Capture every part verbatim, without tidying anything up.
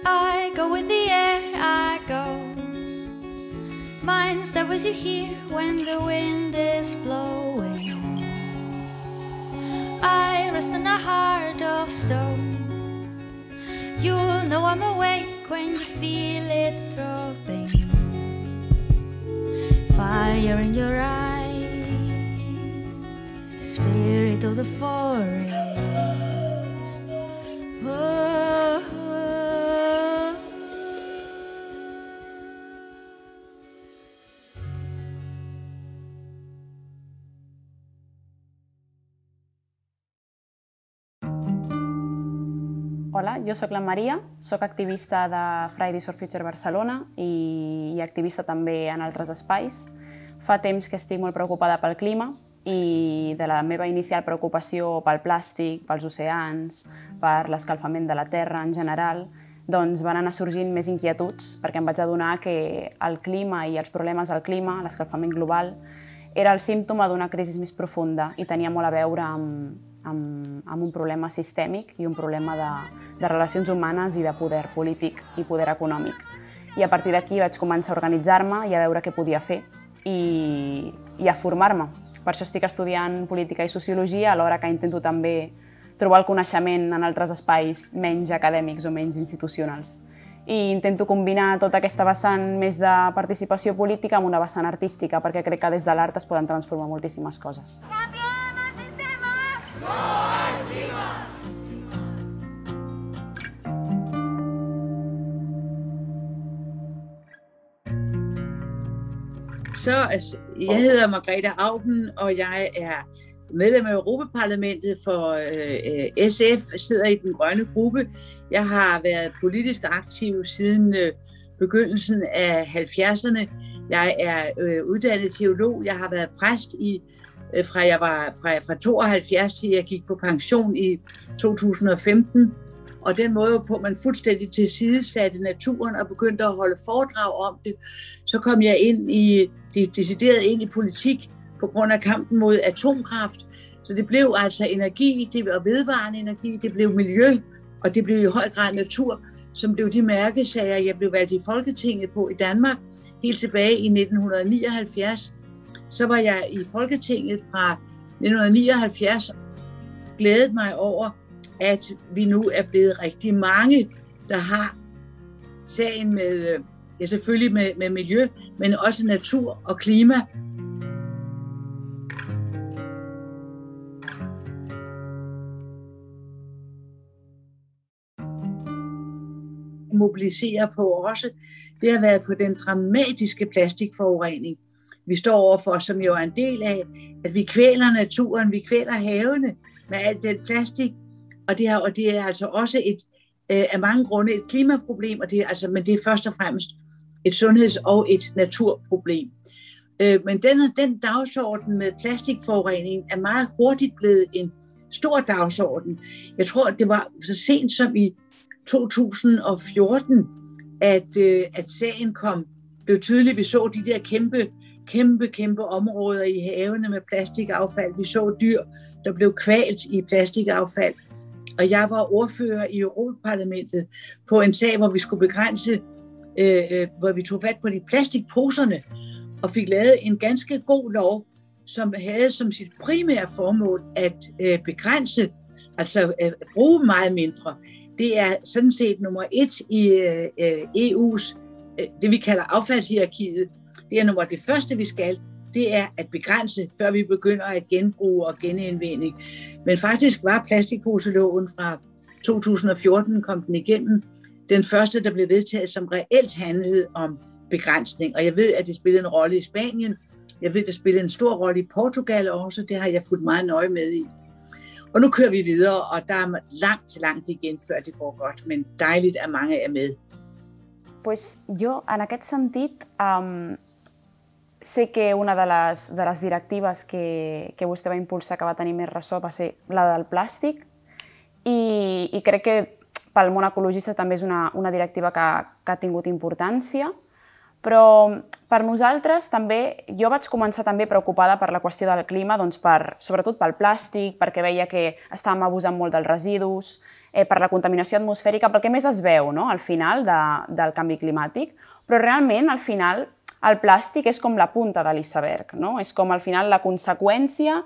I go with the air, I go. Mine's that was you hear when the wind is blowing. I rest in a heart of stone. You'll know I'm awake when you feel it throbbing. Fire in your eyes, spirit of the forest. Oh, oh. Hola, jo sóc la Maria, sóc activista de Fridays for Future Barcelona i, i activista també en altres espais. Fa temps que estic molt preocupada pel clima i de la meva inicial preocupació pel plàstic, pels oceans, per l'escalfament de la terra en general, doncs van anar sorgint més inquietuds perquè em vaig adonar que el clima i els problemes del clima, l'escalfament global, era el símptoma d'una crisi més profunda i tenia molt a veure amb, amb, amb un problema sistèmic i un problema de, de relacions humanes i de poder polític i poder econòmic. I a partir d'aquí vaig començar a organitzar-me i a veure què podia fer i, i a formar-me. Per això estic estudiant política i sociologia, alhora que intento també trobar el coneixement en altres espais menys acadèmics o menys institucionals. I intento combinar tota aquesta vessant més de participació política amb una vessant artística, perquè crec que des de l'art es poden transformar moltíssimes coses. Canviem el sistema! No al clima! Så jeg hedder Margrethe Auken, og jeg er medlem af Europaparlamentet for øh, S F, sidder i den grønne gruppe. Jeg har været politisk aktiv siden øh, begyndelsen af halvfjerdserne. Jeg er øh, uddannet teolog. Jeg har været præst i, øh, fra jeg var fra, fra tooghalvfjerds til jeg gik på pension i to tusind og femten. Og den måde, på man fuldstændig tilsidesatte naturen og begyndte at holde foredrag om det, så kom jeg ind i, decideret ind i politik på grund af kampen mod atomkraft. Så det blev altså energi, det var vedvarende energi, det blev miljø, og det blev i høj grad natur, som blev de mærkesager, jeg blev valgt i Folketinget på i Danmark. Helt tilbage i nitten nioghalvfjerds, så var jeg i Folketinget fra nitten nioghalvfjerds og glædede mig over, at vi nu er blevet rigtig mange, der har sagen med, ja, selvfølgelig med, med miljø, men også natur og klima. Mobilisere på også, det har været på den dramatiske plastikforurening, vi står overfor, som jo er en del af, at vi kvæler naturen, vi kvæler havene med alt den plastik, og det, her, og det er altså også et, øh, af mange grunde et klimaproblem, og det er altså, men det er først og fremmest et sundheds- og et naturproblem. Øh, men den, den dagsorden med plastikforurening er meget hurtigt blevet en stor dagsorden. Jeg tror, det var så sent som i to tusind og fjorten, at, øh, at sagen kom, blev tydeligt. Vi så de der kæmpe, kæmpe, kæmpe områder i havene med plastikaffald. Vi så dyr, der blev kvalt i plastikaffald. Og jeg var ordfører i Europaparlamentet på en sag, hvor vi skulle begrænse, øh, hvor vi tog fat på de plastikposerne og fik lavet en ganske god lov, som havde som sit primære formål at øh, begrænse, altså øh, bruge meget mindre. Det er sådan set nummer et i øh, E U's, øh, det vi kalder affaldshierarkiet. Det er nummer det første, vi skal. Det er at begrænse, før vi begynder at genbruge og genindvinding. Men faktisk var plastikposeloven fra to tusind og fjorten, kom den igennem, den første, der blev vedtaget, som reelt handlede om begrænsning. Og jeg ved, at det spillede en rolle i Spanien. Jeg ved, at det spillede en stor rolle i Portugal også. Det har jeg fulgt meget nøje med i. Og nu kører vi videre, og der er langt til langt igen, før det går godt. Men dejligt, at mange er med. Pues jo, en aquest sentit, um, sé que una de les, de les directives que, que vostè va impulsar que va tenir més ressò va ser la del plàstic i, i crec que pel món ecologista també és una, una directiva que, que ha tingut importància, però per nosaltres també, jo vaig començar també preocupada per la qüestió del clima, doncs per, sobretot pel plàstic, perquè veia que estàvem abusant molt dels residus, eh, per la contaminació atmosfèrica, pel que més es veu, no?, al final de, del canvi climàtic, però realment al final el plàstic és com la punta de l'iceberg, no? És com al final la conseqüència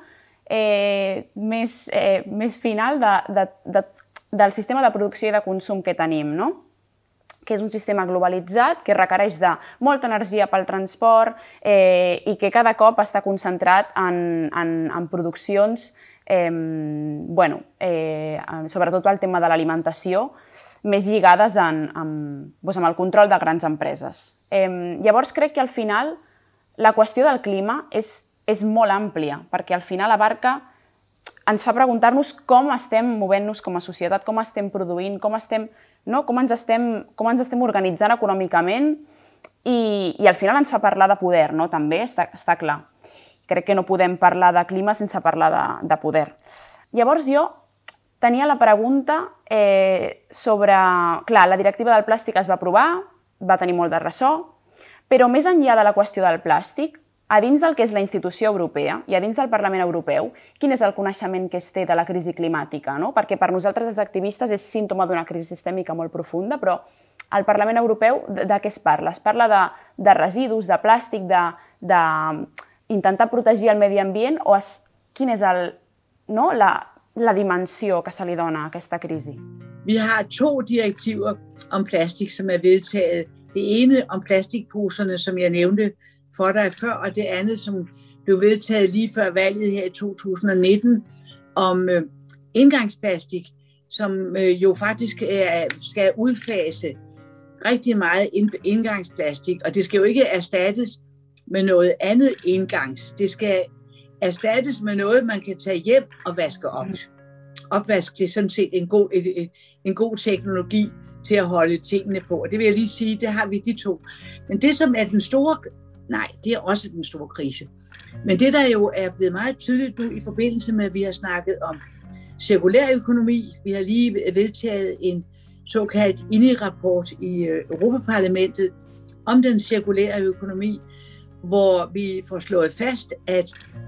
eh, més, eh, més final de, de, de, del sistema de producció i de consum que tenim, no? Que és un sistema globalitzat, que requereix de molta energia pel transport eh, i que cada cop està concentrat en, en, en produccions, eh, bueno, eh, sobretot el tema de l'alimentació, més lligades en, en, doncs amb el control de grans empreses. Eh, llavors crec que al final la qüestió del clima és, és molt àmplia, perquè al final abarca, ens fa preguntar-nos com estem movent-nos com a societat, com estem produint, com estem... No? Com, ens estem, com ens estem organitzant econòmicament i, i al final ens fa parlar de poder, no? També està, està clar. Crec que no podem parlar de clima sense parlar de, de poder. Llavors jo tenia la pregunta eh, sobre... Clar, la directiva del plàstic es va aprovar, va tenir molt de ressò, però més enllà de la qüestió del plàstic, a dins del que és la institució europea i a dins del Parlament Europeu, quin és el coneixement que es té de la crisi climàtica? No? Perquè per nosaltres els activistes és símptoma d'una crisi sistèmica molt profunda, però al Parlament Europeu de, de què es parla? Es parla de, de residus, de plàstic, d'intentar protegir el medi ambient o es, quin és el, no? la, la dimensió que se li dona a aquesta crisi? Vi har to direktiver om plastik, som er vedtaget. Det ene om plastikposerne, som jeg nævnte for dig før, og det andet, som blev vedtaget lige før valget her i to tusind og nitten, om øh, indgangsplastik, som øh, jo faktisk er, skal udfase rigtig meget indgangsplastik, og det skal jo ikke erstattes med noget andet indgangs. Det skal erstattes med noget, man kan tage hjem og vaske op. Opvask, det er sådan set en god, et, et, en god teknologi til at holde tingene på, og det vil jeg lige sige, det har vi de to. Men det, som er den store... Nej, det er også den store krise. Men det, der jo er blevet meget tydeligt nu i forbindelse med, at vi har snakket om cirkulær økonomi, vi har lige vedtaget en såkaldt I N I-rapport i Europaparlamentet om den cirkulære økonomi, hvor vi får slået fast, at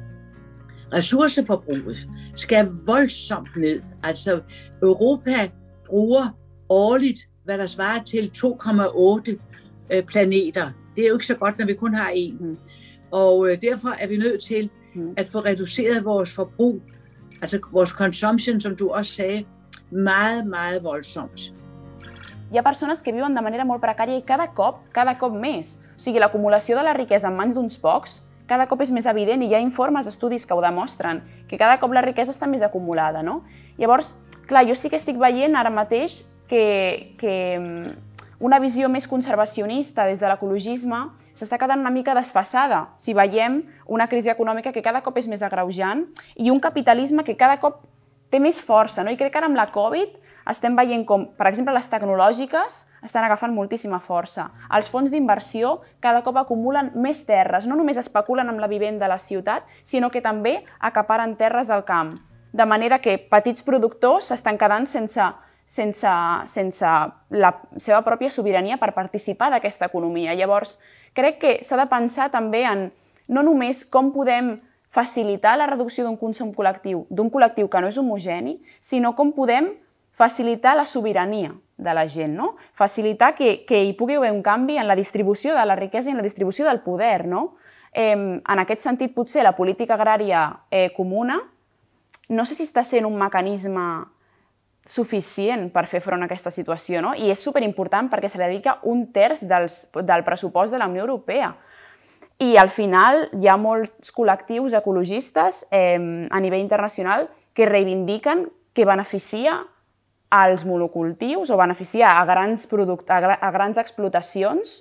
ressourceforbruget skal voldsomt ned. Altså Europa bruger årligt, hvad der svarer til to komma otte planeter. Det er jo ikke så godt, når vi kun har én. Mm. Og øh, derfor er vi nødt til mm. at få reduceret vores forbrug, altså vores consumption, som du også sagde, meget, meget voldsomt. Hi ha persones que viuen de manera molt precària i cada cop, cada cop més. O sigui, l'acumulació de la riquesa en mans d'uns pocs cada cop és més evident i hi ha informes, estudis que ho demostren, que cada cop la riquesa està més acumulada, no? Llavors, clar, jo sí que estic veient ara mateix que... que una visió més conservacionista des de l'ecologisme s'està quedant una mica desfasada si veiem una crisi econòmica que cada cop és més agreujant i un capitalisme que cada cop té més força. No? I crec que ara amb la Covid estem veient com, per exemple, les tecnològiques estan agafant moltíssima força. Els fons d'inversió cada cop acumulen més terres, no només especulen amb la vivenda de la ciutat, sinó que també acaparen terres al camp. De manera que petits productors s'estan quedant sense... sense, sense la seva pròpia sobirania per participar d'aquesta economia. Llavors, crec que s'ha de pensar també en no només com podem facilitar la reducció d'un consum col·lectiu, d'un col·lectiu que no és homogeni, sinó com podem facilitar la sobirania de la gent, no? Facilitar que, que hi pugui haver un canvi en la distribució de la riquesa i en la distribució del poder, no? Eh, en aquest sentit, potser la política agrària eh, comuna no sé si està sent un mecanisme suficient per fer front a aquesta situació, no? I és superimportant perquè se li dedica un terç dels, del pressupost de la Unió Europea. I al final hi ha molts col·lectius ecologistes eh, a nivell internacional que reivindiquen que beneficia als monocultius o beneficia a grans, product, a, a grans explotacions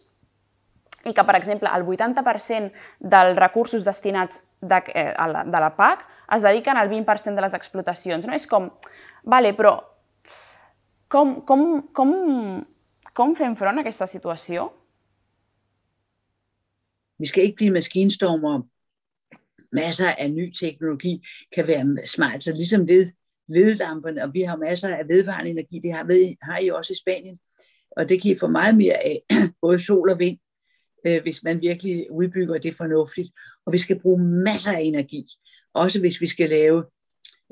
i que, per exemple, el vuitanta per cent dels recursos destinats de, eh, a la, de la P A C es dediquen al vint per cent de les explotacions. No? És com, vale, però Com, com, com, com fem front a aquesta situació? Vi skal ikke blive maskinstormere. Masser af ny teknologi kan være smart. Så ligesom ved, vedlamperne, og vi har masser af vedvarende energi, det har, ved, har I også i Spanien, og det kan I få meget mere af, både sol og vind, øh, hvis man virkelig udbygger det fornuftigt. Og vi skal bruge masser af energi, også hvis vi skal lave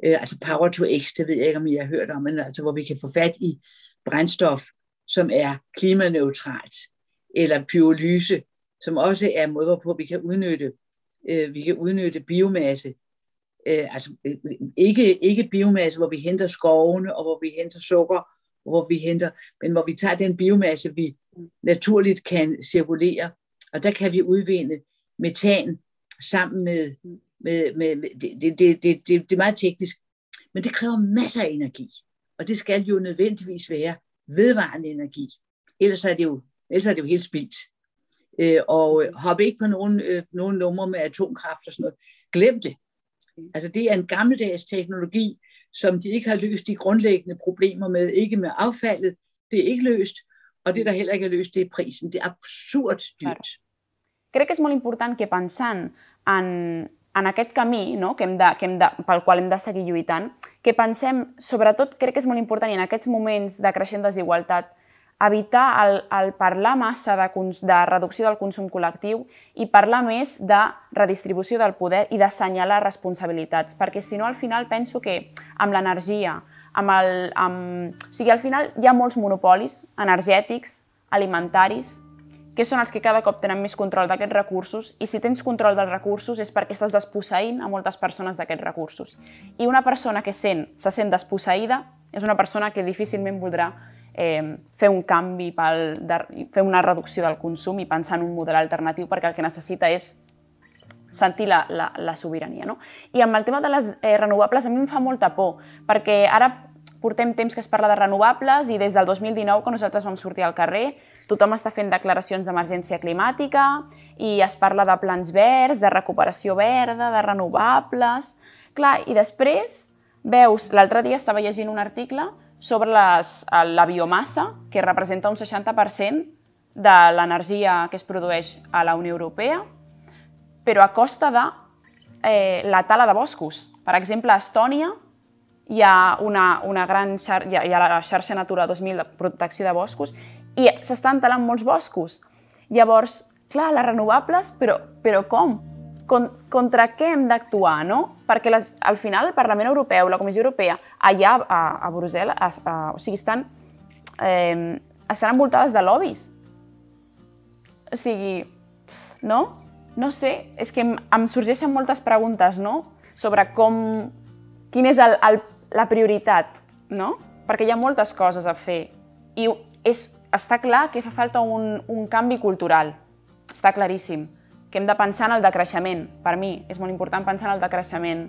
øh, altså Power to X, det ved jeg ikke, om I har hørt om, men altså hvor vi kan få fat i brændstof, som er klimaneutralt, eller pyrolyse, som også er måder på, at vi kan udnytte, øh, vi kan udnytte biomasse. Øh, altså ikke, ikke biomasse, hvor vi henter skovene, og hvor vi henter sukker, hvor vi henter, men hvor vi tager den biomasse, vi naturligt kan cirkulere, og der kan vi udvinde metan sammen med, med, med, med det, det, det, det, det er meget teknisk, men det kræver masser af energi, og det skal jo nødvendigvis være vedvarende energi, ellers er det jo, ellers er det jo helt spildt. Øh, og hoppe ikke på nogen, øh, nogen numre med atomkraft og sådan noget. Glem det. Altså det er en gammeldags teknologi, som de ikke har løst de grundlæggende problemer med, ikke med affaldet, det er ikke løst, og det der heller ikke er løst, det er prisen. Det er absurd dyrt. Crec que és molt important que pensant en, en aquest camí, no, que hem de, que hem de, pel qual hem de seguir lluitant, que pensem, sobretot crec que és molt important i en aquests moments de creixent desigualtat, evitar el, el parlar massa de, de reducció del consum col·lectiu i parlar més de redistribució del poder i d'assenyalar responsabilitats, perquè si no al final penso que amb l'energia, amb el, amb... o sigui, al final hi ha molts monopolis energètics, alimentaris, que són els que cada cop tenen més control d'aquests recursos i si tens control dels recursos és perquè estàs desposseint a moltes persones d'aquests recursos. I una persona que sent, se sent desposseïda és una persona que difícilment voldrà Eh, fer un canvi, pel, de, fer una reducció del consum i pensar en un model alternatiu perquè el que necessita és sentir la, la, la sobirania. No? I amb el tema de les eh, renovables a mi em fa molta por, perquè ara portem temps que es parla de renovables i des del dos mil dinou, que nosaltres vam sortir al carrer, tothom està fent declaracions d'emergència climàtica i es parla de plans verds, de recuperació verda, de renovables... Clar, i després veus, l'altre dia estava llegint un article sobre les, la biomassa, que representa un seixanta per cent de l'energia que es produeix a la Unió Europea, però a costa de eh, la tala de boscos. Per exemple, a Estònia hi ha, una, una gran xar hi ha, hi ha la xarxa Natura dos mil de protecció de boscos i s'estan talant molts boscos. Llavors, clar, les renovables, però, però com? Contra què hem d'actuar, no? Perquè les, al final el Parlament Europeu, la Comissió Europea, allà a, a Brussel·les, a, a, o sigui, estan, eh, estan envoltades de lobbies. O sigui, no? No sé, és que em, em sorgeixen moltes preguntes, no? Sobre com, quina és el, el, la prioritat, no? Perquè hi ha moltes coses a fer i és, està clar que fa falta un, un canvi cultural, està claríssim. Que hem de pensar en el decreixement. Per mi és molt important pensar en el decreixement.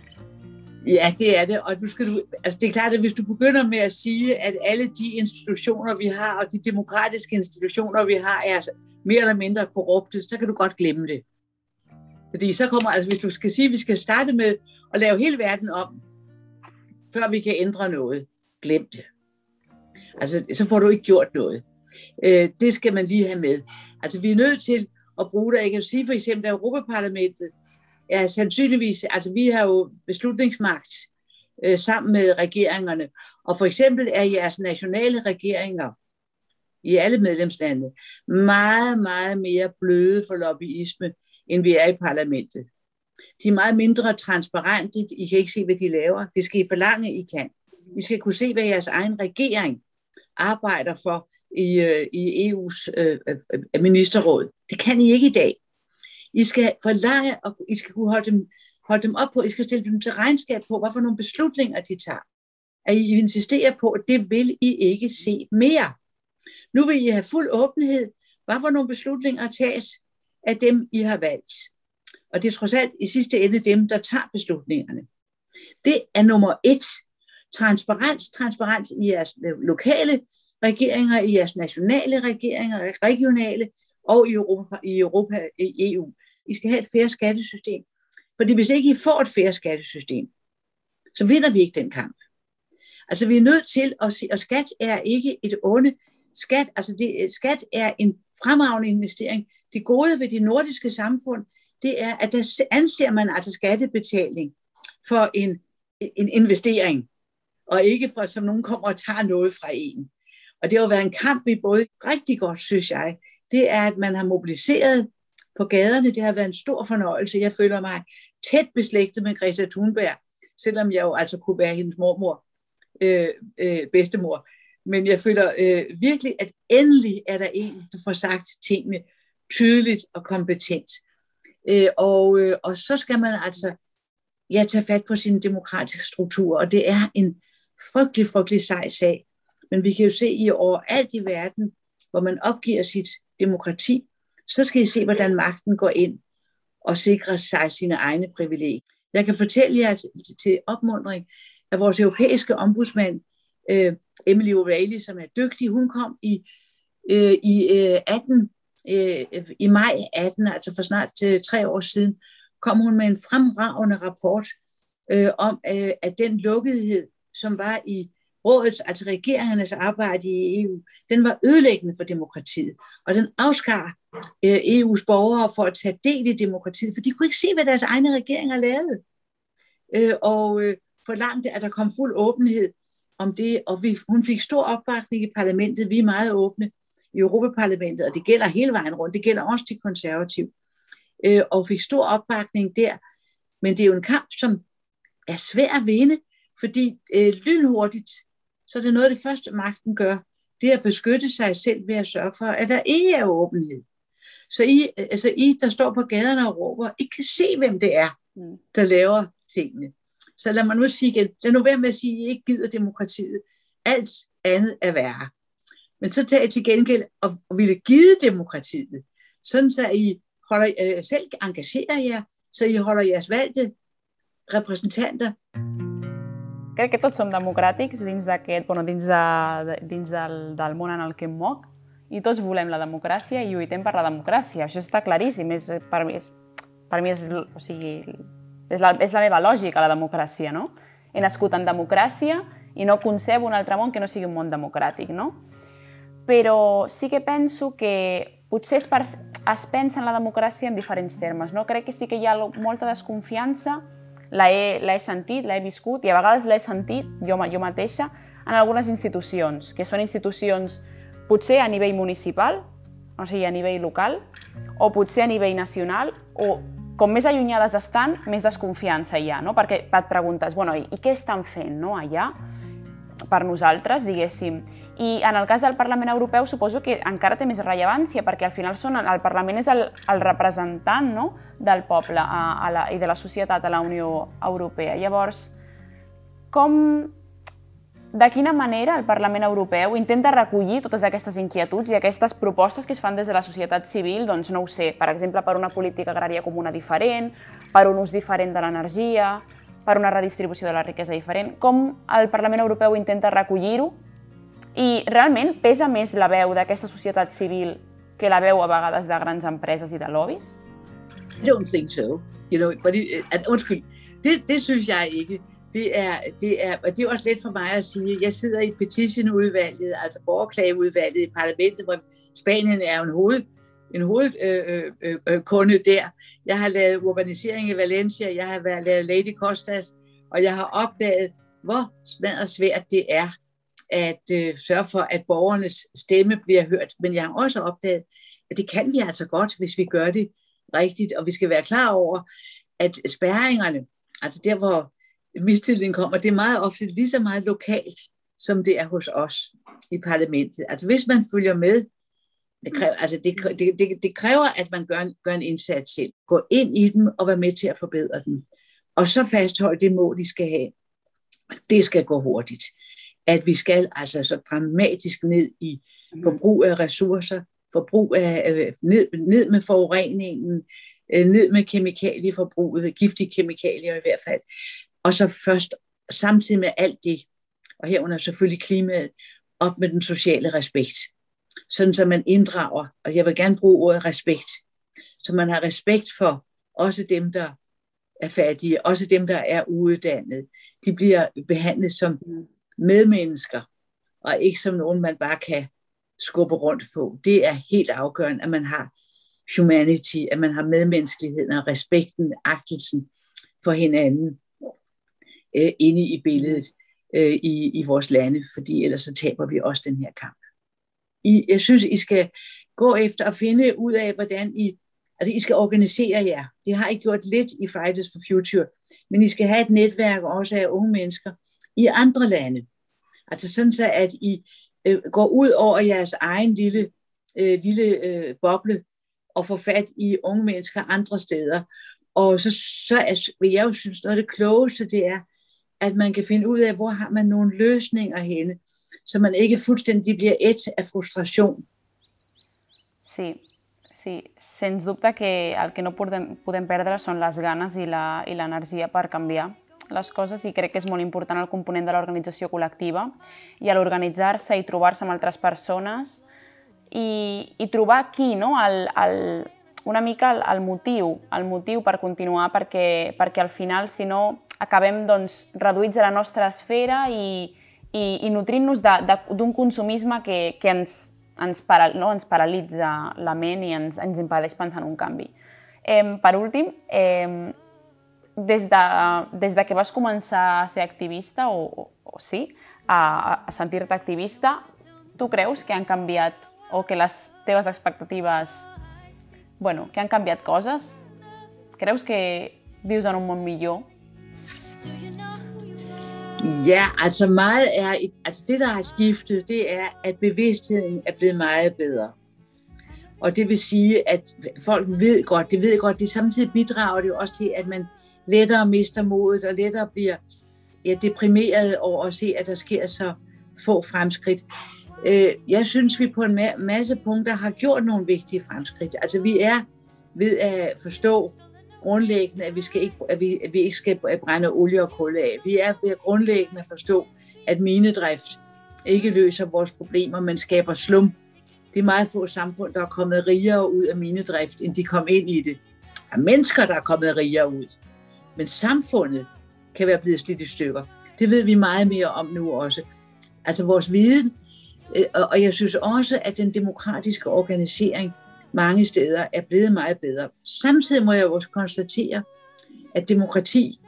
Ja, det er det. Og du skal, altså det er klart, at hvis du begynder med at sige, at alle de institutioner, vi har, og de demokratiske institutioner, vi har, er mere eller mindre korrupte, så kan du godt glemme det. Fordi så kommer, altså hvis du skal sige, at vi skal starte med at lave hele verden om, før vi kan ændre noget, glem det. Altså, så får du ikke gjort noget. Øh, det skal man lige have med. Altså, vi er nødt til at bruge det. Jeg kan sige for eksempel, at Europaparlamentet er sandsynligvis, altså vi har jo beslutningsmagt øh, sammen med regeringerne, og for eksempel er jeres nationale regeringer i alle medlemslande meget, meget mere bløde for lobbyisme, end vi er i parlamentet. De er meget mindre transparente, I kan ikke se, hvad de laver. Det skal I forlange, I kan. I skal kunne se, hvad jeres egen regering arbejder for i, øh, i E U's øh, øh, ministerråd. Det kan I ikke i dag. I skal forlange, og I skal kunne holde dem, holde dem op på, I skal stille dem til regnskab på, hvad for nogle beslutninger de tager. At I insisterer på, at det vil I ikke se mere. Nu vil I have fuld åbenhed, hvad for nogle beslutninger tages af dem, I har valgt. Og det er trods alt i sidste ende dem, der tager beslutningerne. Det er nummer et. Transparens, transparens i jeres lokale regeringer, i jeres nationale regeringer, regionale og i Europa, i Europa, i E U. I skal have et fair skattesystem. Fordi hvis ikke I får et fair skattesystem, så vinder vi ikke den kamp. Altså vi er nødt til at se, og skat er ikke et onde. Skat, altså det, skat er en fremragende investering. Det gode ved de nordiske samfund, det er, at der anser man altså skattebetaling for en, en investering, og ikke for, som nogen kommer og tager noget fra en. Og det har jo været en kamp, vi både rigtig godt, synes jeg, det er, at man har mobiliseret på gaderne. Det har været en stor fornøjelse. Jeg føler mig tæt beslægtet med Greta Thunberg, selvom jeg jo altså kunne være hendes mormor, øh, øh, bedstemor. Men jeg føler øh, virkelig, at endelig er der en, der får sagt tingene tydeligt og kompetent. Øh, og, øh, og så skal man altså ja, tage fat på sine demokratiske strukturer, og det er en frygtelig, frygtelig sej sag. Men vi kan jo se i overalt i verden, hvor man opgiver sit demokrati, så skal I se, hvordan magten går ind og sikrer sig sine egne privilegier. Jeg kan fortælle jer til opmuntring, at vores europæiske ombudsmand, øh, Emily O'Reilly, som er dygtig, hun kom i, øh, i, øh, atten, øh, i maj atten, altså for snart øh, tre år siden, kom hun med en fremragende rapport øh, om, øh, at den lukkethed, som var i rådets, altså regeringernes arbejde i E U, den var ødelæggende for demokratiet. Og den afskar øh, E U's borgere for at tage del i demokratiet, for de kunne ikke se, hvad deres egne regeringer lavede. Øh, og øh, forlangte, at der kom fuld åbenhed om det, og vi, hun fik stor opbakning i parlamentet. Vi er meget åbne i Europaparlamentet, og det gælder hele vejen rundt. Det gælder også de konservative. Øh, og fik stor opbakning der. Men det er jo en kamp, som er svær at vinde, fordi øh, lynhurtigt, så er det noget af det første, magten gør, det er at beskytte sig selv ved at sørge for, at der ikke er åbenhed. Så I, altså I, der står på gaderne og råber, ikke kan se, hvem det er, der laver tingene. Så lad mig nu sige igen, lad nu være med at sige, at I ikke gider demokratiet. Alt andet er værre. Men så tager I til gengæld og, og ville give demokratiet, sådan så I holder, øh, selv engagerer jer, så I holder jeres valgte repræsentanter. Crec que tots som democràtics dins d'aquest, bueno, dins, de, dins del, del món en el que em moc, i tots volem la democràcia i lluitem per la democràcia. Això està claríssim. És, per mi, és, per mi és, o sigui, és, la, és la meva lògica, la democràcia, no? He nascut en democràcia i no concebo un altre món que no sigui un món democràtic, no? Però sí que penso que potser es, per, es pensa en la democràcia en diferents termes, no? Crec que sí que hi ha molta desconfiança, l'he sentit, l'he viscut, i a vegades l'he sentit jo, jo mateixa en algunes institucions, que són institucions potser a nivell municipal, o sigui, a nivell local, o potser a nivell nacional, o com més allunyades estan, més desconfiança hi ha, no? Perquè et preguntes, bueno, i, i què estan fent, no, allà per nosaltres, diguéssim. I en el cas del Parlament Europeu suposo que encara té més rellevància, perquè al final són, el Parlament és el, el representant, no?, del poble a, a la, i de la societat a la Unió Europea. Llavors, com, de quina manera el Parlament Europeu intenta recollir totes aquestes inquietuds i aquestes propostes que es fan des de la societat civil, doncs no ho sé, per exemple, per una política agrària comuna diferent, per un ús diferent de l'energia, per una redistribució de la riquesa diferent, com el Parlament Europeu intenta recollir-ho? I realment pesa més la veu d'aquesta societat civil que la veu a vegades de grans empreses i de lobbies? I don't think so. You know, but it, at, undskyld, det, det synes jeg ikke. Det er, det, er, og det er også let for mig at sige. Jeg sidder i petitionudvalget, altså borgerklageudvalget i parlamentet, hvor Spanien er en hoved, en hovedkunde øh, øh, der. Jeg har lavet urbanisering i Valencia, jeg har lavet Lady Costas, og jeg har opdaget, hvor smadret svært det er at øh, sørge for, at borgernes stemme bliver hørt. Men jeg har også opdaget, at det kan vi altså godt, hvis vi gør det rigtigt, og vi skal være klar over, at spærringerne, altså der, hvor mistilliden kommer, det er meget ofte lige så meget lokalt, som det er hos os i parlamentet. Altså hvis man følger med, det kræver, altså det, det, det, det kræver, at man gør en, gør en indsats selv. Gå ind i dem og være med til at forbedre dem. Og så fastholde det mål, de skal have. Det skal gå hurtigt. At vi skal altså så dramatisk ned i forbrug af ressourcer, forbrug af, ned, ned med forureningen, ned med kemikalieforbruget, giftige kemikalier i hvert fald. Og så først samtidig med alt det, og herunder selvfølgelig klimaet, op med den sociale respekt. Sådan så man inddrager, og jeg vil gerne bruge ordet respekt, så man har respekt for også dem, der er fattige, også dem, der er uuddannede. De bliver behandlet som medmennesker, og ikke som nogen, man bare kan skubbe rundt på. Det er helt afgørende, at man har humanity, at man har medmenneskeligheden og respekten, agtelsen for hinanden øh, inde i billedet øh, i, i vores lande, fordi ellers så taber vi også den her kamp. I, jeg synes, I skal gå efter at finde ud af, hvordan I Altså, I skal organisere jer. Det har I gjort lidt i Fridays for Future, men I skal have et netværk også af unge mennesker i andre lande. Altså sådan så, at I øh, går ud over jeres egen lille, øh, lille øh, boble og får fat i unge mennesker andre steder. Og så, så er, vil jeg jo synes, noget af det klogeste, det er, at man kan finde ud af, hvor har man nogle løsninger henne, så man ikke fuldstændig bliver et af frustration. Sí, sí. Sens dubte que el que no podem, podem perdre són les ganes i la, i l'energia per canviar les coses, i crec que és molt important el component de l'organització col·lectiva i a l'organitzar-se i trobar-se amb altres persones i, i trobar aquí, no? el, el, una mica el, el motiu, el motiu per continuar, perquè, perquè al final, si no, acabem doncs, reduïts a la nostra esfera i, i, i nutrint-nos d'un consumisme que, que ens, ens, para, no? ens paralitza la ment i ens, ens impedeix pensar en un canvi. Eh, per últim, eh, Des de, des de que vas començar a ser activista, o, o, o sí, a, a sentir-te activista, tu creus que han canviat, o que les teves expectatives, bueno, que han canviat coses? Creus que vius en un món millor? Ja, altså meget er, altså det der har skiftet, det er, at bevidstheden er blevet meget bedre. Og det vil sige, at folk ved godt, det ved godt, det samtidig bidrager det jo også til, at man lettere mister modet og lettere bliver ja, deprimeret over at se, at der sker så få fremskridt. Jeg synes, vi på en masse punkter har gjort nogle vigtige fremskridt. Altså vi er ved at forstå grundlæggende, at vi, skal ikke, at vi, at vi ikke skal brænde olie og kul af. Vi er ved at grundlæggende forstå, at minedrift ikke løser vores problemer, men skaber slum. Det er meget få samfund, der er kommet rigere ud af minedrift, end de kom ind i det. Der er mennesker, der er kommet rigere ud. Men samfundet kan være blevet slidt i stykker. Det ved vi meget mere om nu også. Altså vores viden, og jeg synes også, at den demokratiske organisering mange steder er blevet meget bedre. Samtidig må jeg også konstatere, at demokrati,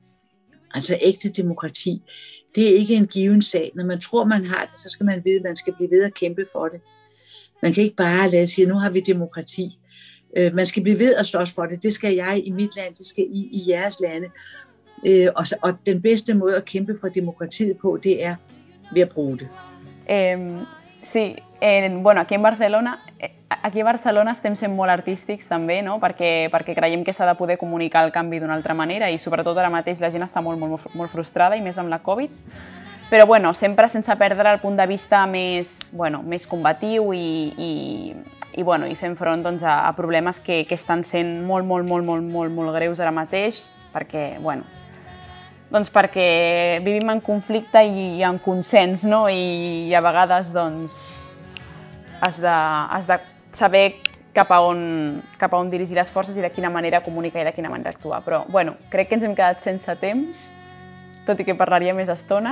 altså ægte demokrati, det er ikke en given sag. Når man tror, man har det, så skal man vide, at man skal blive ved at kæmpe for det. Man kan ikke bare lade sige, nu har vi demokrati. Man skal blive ved at slås for det. Det skal jeg i mit land, det skal I i jeres lande. Og, og den bedste måde at kæmpe for demokratiet på, det er ved at bruge det. Eh, sí, en, bueno, aquí en Barcelona, aquí a Barcelona estem sent molt artístics també, no? perquè, perquè creiem que s'ha de poder comunicar el canvi d'una altra manera i sobretot ara mateix la gent està molt, molt, molt frustrada i més amb la Covid. Però bueno, sempre sense perdre el punt de vista més, bueno, més combatiu i, i, i, bueno, i fent front doncs, a, a problemes que, que estan sent molt, molt, molt, molt, molt, molt greus ara mateix, perquè, bueno, doncs perquè vivim en conflicte i, i en consens, no? I, i a vegades doncs, has, de, has de saber cap a, on, cap a on dirigir les forces i de quina manera comunicar i de quina manera actuar. Però bueno, crec que ens hem quedat sense temps, tot i que parlaria més estona.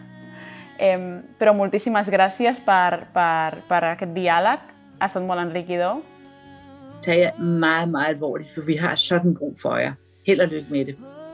Eh, però moltíssimes gràcies per, per, per aquest diàleg. Ha estat molt enriquidor. Tager jeg meget, meget alvorligt, for vi har sådan brug for jer. Held og lykke med det.